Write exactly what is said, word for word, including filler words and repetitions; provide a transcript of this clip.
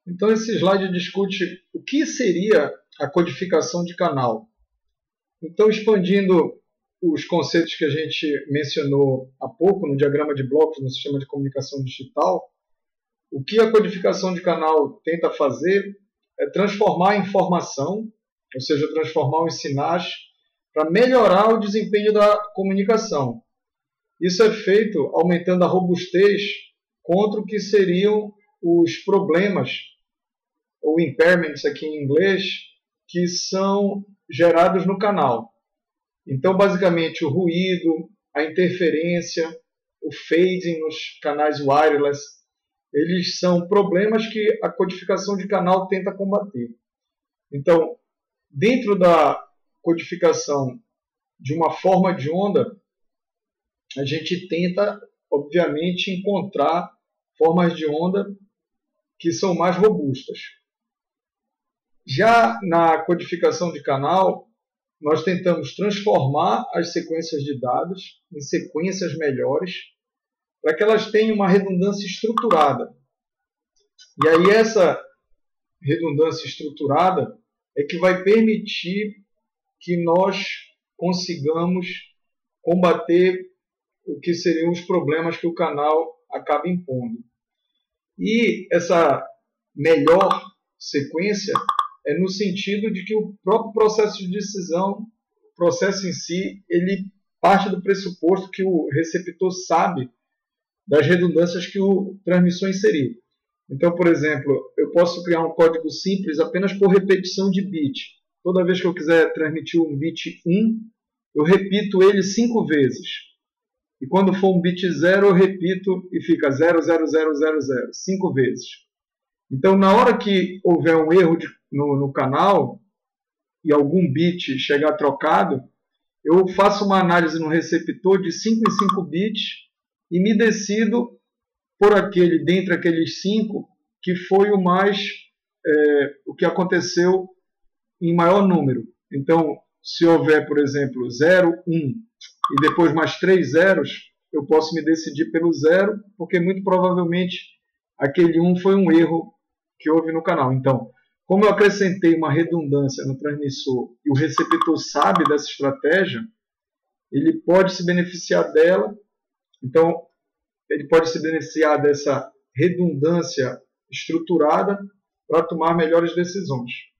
Então, esse slide discute o que seria a codificação de canal. Então, expandindo os conceitos que a gente mencionou há pouco no diagrama de blocos no sistema de comunicação digital, o que a codificação de canal tenta fazer é transformar a informação, ou seja, transformar os sinais, para melhorar o desempenho da comunicação. Isso é feito aumentando a robustez contra o que seriam os problemas, ou impairments aqui em inglês, que são gerados no canal. Então, basicamente, o ruído, a interferência, o fading nos canais wireless, eles são problemas que a codificação de canal tenta combater. Então, dentro da codificação de uma forma de onda, a gente tenta, obviamente, encontrar formas de onda que são mais robustas. Já na codificação de canal, nós tentamos transformar as sequências de dados em sequências melhores, para que elas tenham uma redundância estruturada. E aí essa redundância estruturada é que vai permitir que nós consigamos combater o que seriam os problemas que o canal acaba impondo. E essa melhor sequência é no sentido de que o próprio processo de decisão, o processo em si, ele parte do pressuposto que o receptor sabe das redundâncias que o transmissor inseriu. Então, por exemplo, eu posso criar um código simples apenas por repetição de bit. Toda vez que eu quiser transmitir um bit um, eu repito ele cinco vezes. E quando for um bit zero, eu repito e fica zero, zero, zero, zero, zero, cinco vezes. Então, na hora que houver um erro de, no, no canal e algum bit chegar trocado, eu faço uma análise no receptor de cinco em cinco bits e me decido por aquele, dentre aqueles cinco, que foi o mais, é, o que aconteceu em maior número. Então, se houver, por exemplo, zero, um e depois mais três zeros, eu posso me decidir pelo zero, porque muito provavelmente aquele um foi um erro que houve no canal. Então, como eu acrescentei uma redundância no transmissor e o receptor sabe dessa estratégia, ele pode se beneficiar dela. Então, ele pode se beneficiar dessa redundância estruturada para tomar melhores decisões.